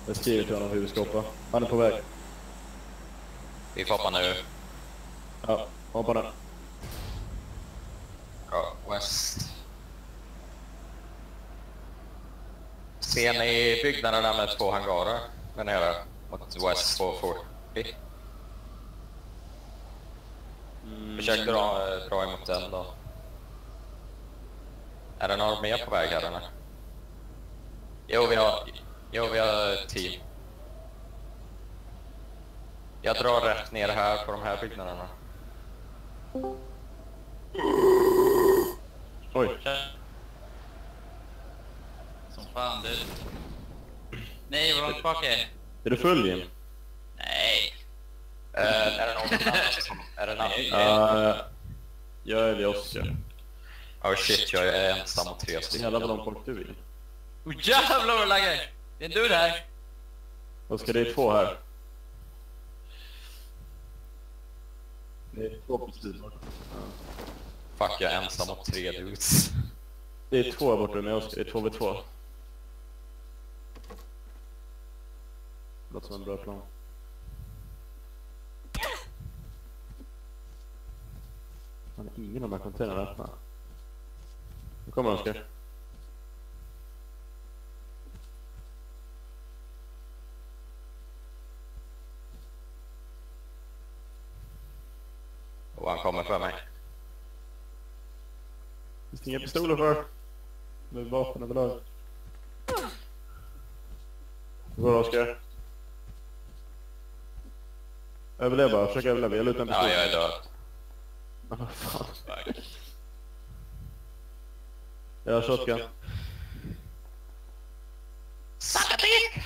Jag skriver till honom hur vi ska hoppa. Han är på väg. Vi får hoppa nu. Ja, hoppa nu. Ja, west. Ser ni byggnaden där med 2 hangarer? Den nere mot west 440. Försök dra emot den då. Är det någon mer på väg här eller? Jo, vi har team. Jag drar rätt ner här på de här byggnaderna. Oj. Som fan du. Nej, vad långt bak Är du full Jim? Nej. Är det någon annan som... Är det någon? Jag är det Oskar. Oh shit, jag är ensam och 3 stycken. Jävlar vad långt bort du är. Jävlar vad det laggar. Det är en dude här. Oskar, det är 2 här. Det är 2 på sidan. Fuck, jag är ensam och 3 dudes. Det är 2 här borta med Oskar, det är 2v2. Låter som en bra plan. Han är ingen av de här containrarna öppna. Nu kommer Oskar. Och han kommer för mig. Det finns inga pistoler för. Med vapen överlag. Hur går det, Oskar? Överlev bara, försök överleva. Jag lutar en pistol. Ja, jag är död. Men vad fan? Jag har shotgun. Suck a dick!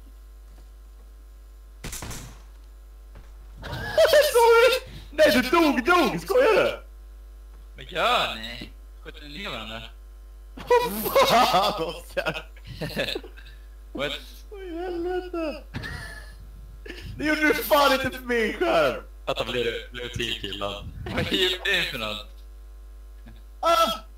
Nej, du dog! Skojar du? Vad gör ni? Skjuter ni ner varandra? Vad fan, Oskar? What? Vad i helvete? Det gjorde du fan inte för min skärm! Att han blev teamkillad. Vad gjorde ni för något? Ah!